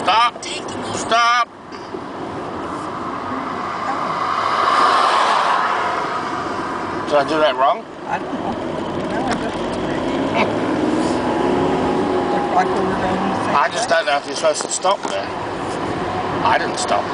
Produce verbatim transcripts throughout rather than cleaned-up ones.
Stop. Take the wall. Stop. Did I do that wrong? I don't know. No, I just... Looked like we were going the same I just way. don't know if you're supposed to stop there. I didn't stop.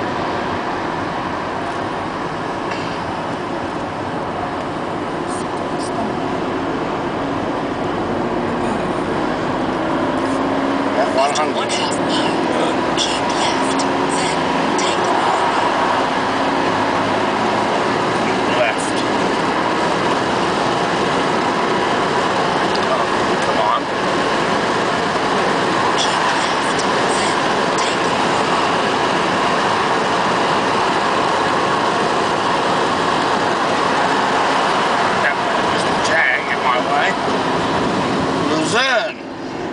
Yeah, one hundred. One half mile. Keep left. Then take the wall. Left. Oh, come on. Keep left. Then take the wall. That was the jag in my way. Luzerne.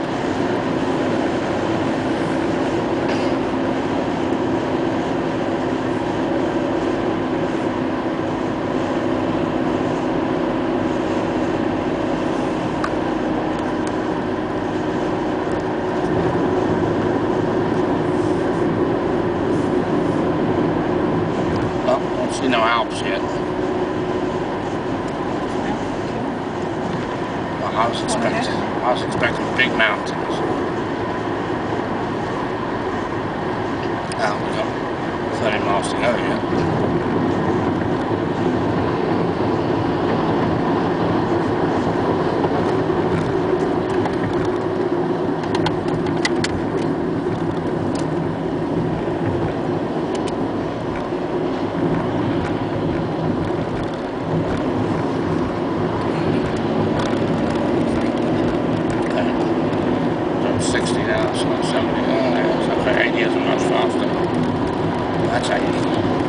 Well, don't see no Alps yet. Well, I was expecting, I was expecting big mountains. Oh, we got thirty miles to go yet. sixty now, so seventy. Oh, yeah, so eighty isn't much faster. That's eighty.